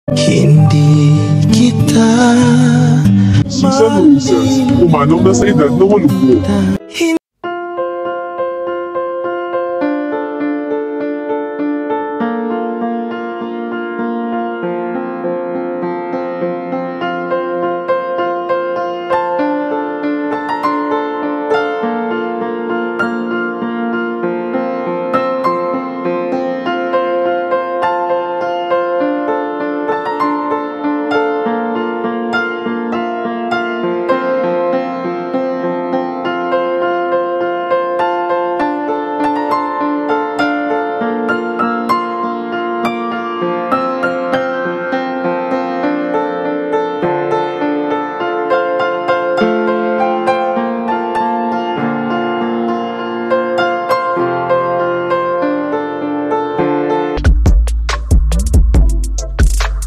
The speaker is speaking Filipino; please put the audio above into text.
Hindi kita Susan Roses, umanong na sa edad na 80.